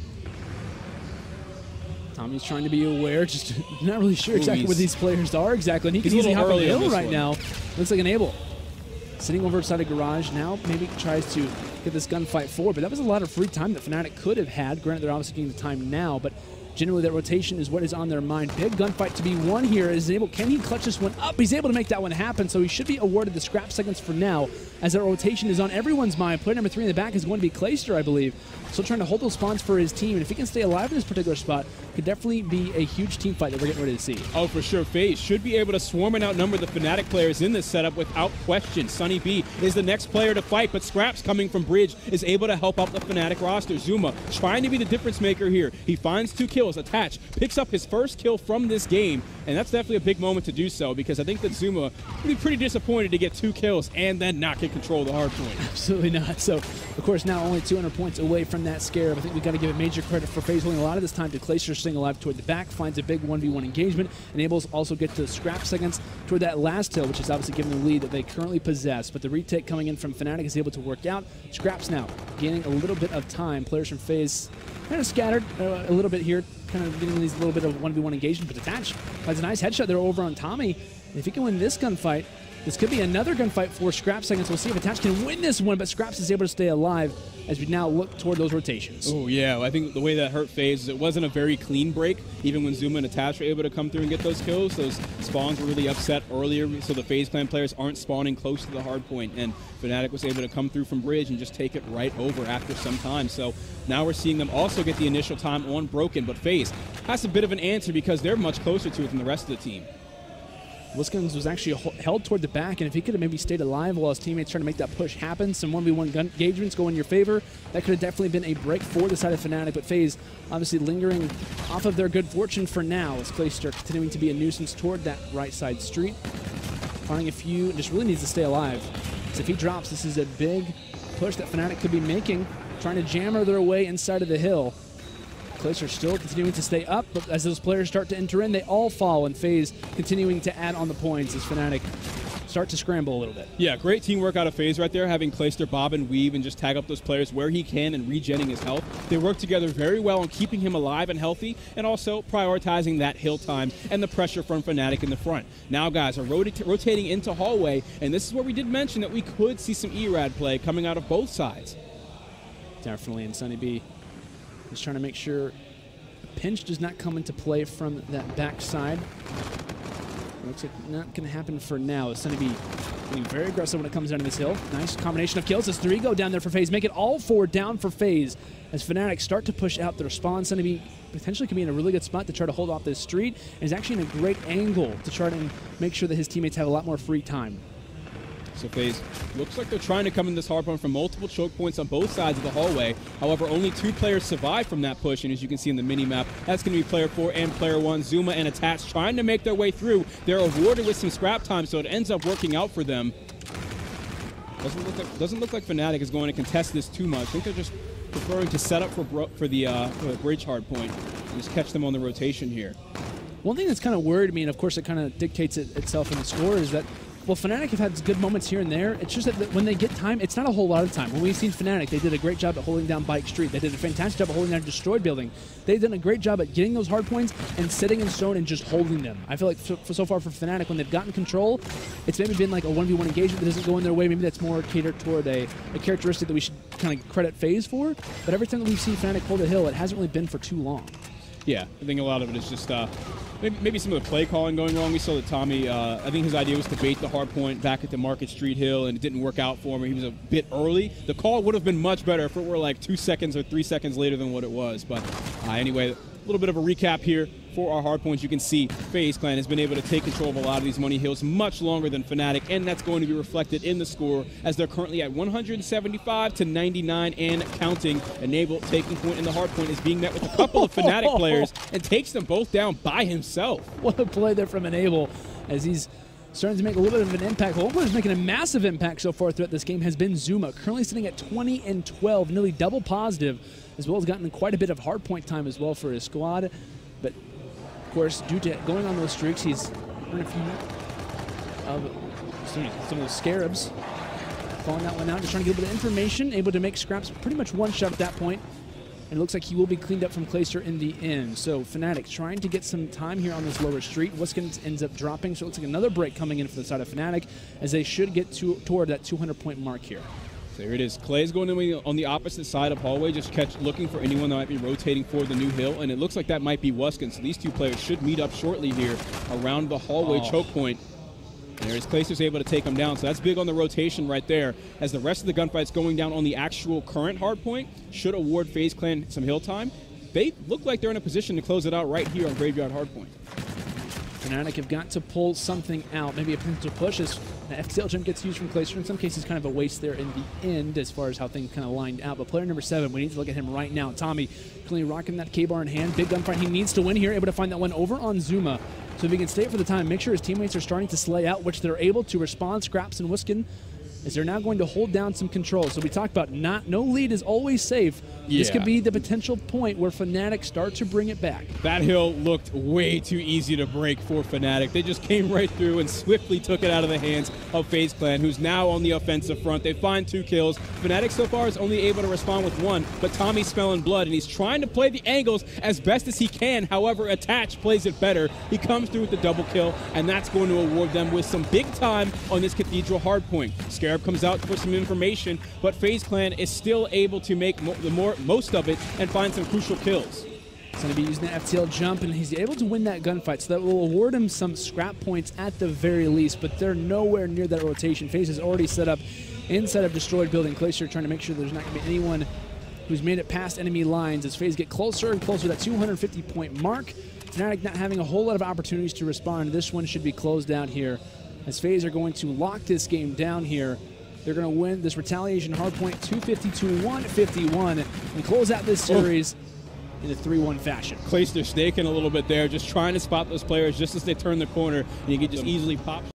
Tommy's trying to be aware, just not really sure exactly where these players are exactly. And he can easily hop on the hill right now. Looks like Enable sitting over inside a garage now. Maybe tries to get this gunfight forward, but that was a lot of free time that Fnatic could have had. Granted, they're obviously getting the time now, but generally that rotation is what is on their mind. Big gunfight to be won here. Can he clutch this one up? He's able to make that one happen, so he should be awarded the scrap seconds for now, as that rotation is on everyone's mind. Player number 3 in the back is going to be Clayster, I believe. Still trying to hold those spawns for his team, and if he can stay alive in this particular spot, could definitely be a huge team fight that we're getting ready to see. Oh, for sure. FaZe should be able to swarm and outnumber the Fnatic players in this setup without question. Sunny B is the next player to fight, but Scraps coming from Bridge is able to help out the Fnatic roster. Zuma trying to be the difference maker here. He finds 2 kills. Attach picks up his first kill from this game, and that's definitely a big moment to do so, because I think that Zuma would be pretty disappointed to get 2 kills and then not get control of the hard point. Absolutely not. So, of course, now only 200 points away from that scare. I think we've got to give it major credit for FaZe holding a lot of this time to Clayster staying alive toward the back, finds a big 1v1 engagement, enables also get to scrap seconds toward that last hill, which is obviously giving the lead that they currently possess. But the retake coming in from Fnatic is able to work out. Scraps now gaining a little bit of time. Players from FaZe kind of scattered a little bit here, kind of getting these little bit of 1v1 engagement, but Attach finds a nice headshot there over on Tommy. And if he can win this gunfight, this could be another gunfight for Scrap seconds. We'll see if Attach can win this one, but Scraps is able to stay alive as we now look toward those rotations. Oh, yeah. I think the way that hurt FaZe is it wasn't a very clean break. Even when Zuma and Attach were able to come through and get those kills, those spawns were really upset earlier, so the FaZe Clan players aren't spawning close to the hard point, and Fnatic was able to come through from Bridge and just take it right over after some time. So now we're seeing them also get the initial time on Broken, but FaZe has a bit of an answer because they're much closer to it than the rest of the team. Wiskins was actually held toward the back, and if he could have maybe stayed alive while his teammates trying to make that push happen, some 1v1 engagements go in your favor, that could have definitely been a break for the side of Fnatic, but FaZe obviously lingering off of their good fortune for now, as Clayster continuing to be a nuisance toward that right side street. Finding a few, just really needs to stay alive. So if he drops, this is a big push that Fnatic could be making, trying to jammer their way inside of the hill. Clayster still continuing to stay up, but as those players start to enter in, they all fall, and FaZe continuing to add on the points as Fnatic start to scramble a little bit. Yeah, great teamwork out of FaZe right there, having Clayster bob and weave and just tag up those players where he can and regenning his health. They work together very well on keeping him alive and healthy, and also prioritizing that hill time and the pressure from Fnatic in the front. Now guys are rotating into hallway, and this is where we did mention that we could see some ERAD play coming out of both sides. Definitely, and Sunny B just trying to make sure a pinch does not come into play from that backside. Looks like not going to happen for now. Sunny B being very aggressive when it comes down to this hill. Nice combination of kills as 3 go down there for FaZe. Make it all 4 down for FaZe as Fnatic start to push out their spawn. Sunny B potentially can be in a really good spot to try to hold off this street, and is actually in a great angle to try to make sure that his teammates have a lot more free time. So FaZe looks like they're trying to come in this hardpoint from multiple choke points on both sides of the hallway. However, only 2 players survived from that push, and as you can see in the mini-map, that's going to be player 4 and player 1. Zuma and Attach trying to make their way through. They're awarded with some scrap time, so it ends up working out for them. Doesn't look like Fnatic is going to contest this too much. I think they're just preferring to set up for the bridge hardpoint and just catch them on the rotation here. One thing that's kind of worried me, and of course it kind of dictates itself in the score, is that well, Fnatic have had good moments here and there. It's just that when they get time, it's not a whole lot of time. When we've seen Fnatic, they did a great job at holding down Bike Street. They did a fantastic job at holding down Destroyed Building. They've done a great job at getting those hard points and sitting in stone and just holding them. I feel like so far for Fnatic, when they've gotten control, it's maybe been like a 1v1 engagement that doesn't go in their way. Maybe that's more catered toward a characteristic that we should kind of credit FaZe for. But every time that we've seen Fnatic hold a hill, it hasn't really been for too long. Yeah, I think a lot of it is just maybe some of the play calling going wrong. We saw that Tommy, I think his idea was to bait the hard point back at the Market Street Hill, and it didn't work out for him. He was a bit early. The call would have been much better if it were like 2 seconds or 3 seconds later than what it was. But anyway, a little bit of a recap here for our hard points. You can see FaZe Clan has been able to take control of a lot of these money hills much longer than Fnatic, and that's going to be reflected in the score as they're currently at 175 to 99 and counting. Enable taking point in the hard point is being met with a couple of Fnatic players and takes them both down by himself. What a play there from Enable as he's starting to make a little bit of an impact. Well, one is making a massive impact so far throughout this game has been Zuma, currently sitting at 20 and 12, nearly double positive, as well as gotten quite a bit of hard point time as well for his squad. But of course, due to going on those streaks, he's earned a few of some of those scarabs. Calling that one out, just trying to get a bit of information, able to make scraps pretty much one shot at that point. And it looks like he will be cleaned up from Clayster in the end. So Fnatic trying to get some time here on this lower street. Wiskins ends up dropping, so it looks like another break coming in for the side of Fnatic as they should get toward that 200-point mark here. So here it is. Clay's going to be on the opposite side of hallway, just looking for anyone that might be rotating for the new hill, and it looks like that might be Wiskins. So these two players should meet up shortly here around the hallway choke point. And there's Clayster's able to take him down, so that's big on the rotation right there. As the rest of the gunfight's going down on the actual current hardpoint, should award FaZe Clan some hill time. They look like they're in a position to close it out right here on Graveyard Hardpoint. Fnatic have got to pull something out, maybe a potential push as the FTL jump gets used from Clayster. In some cases, kind of a waste there in the end as far as how things kind of lined out. But player number 7, we need to look at him right now. Tommy currently rocking that K-bar in hand. Big gunfight he needs to win here, able to find that one over on Zuma. So if he can stay for the time, make sure his teammates are starting to slay out, which they're able to respond. Scraps and Wiskin, as they're now going to hold down some control. So we talked about no lead is always safe. Yeah. This could be the potential point where Fnatic start to bring it back. That hill looked way too easy to break for Fnatic. They just came right through and swiftly took it out of the hands of FaZe Clan, who's now on the offensive front. They find 2 kills. Fnatic so far is only able to respond with 1, but Tommy's smelling blood, and he's trying to play the angles as best as he can. However, Attach plays it better. He comes through with the double kill, and that's going to award them with some big time on this Cathedral hardpoint. Scarab comes out for some information, but FaZe Clan is still able to make most of it and find some crucial kills. He's going to be using the FTL jump, and he's able to win that gunfight, so that will award him some scrap points at the very least, but they're nowhere near that rotation. FaZe is already set up inside of Destroyed Building. Clayster trying to make sure there's not going to be anyone who's made it past enemy lines as FaZe get closer and closer to that 250-point mark. Fnatic not having a whole lot of opportunities to respond. This one should be closed out here, as FaZe are going to lock this game down here. They're going to win this retaliation hardpoint 250-151 and close out this series in a 3-1 fashion. Clayster snaking a little bit there, just trying to spot those players just as they turn the corner, and you can just easily pop.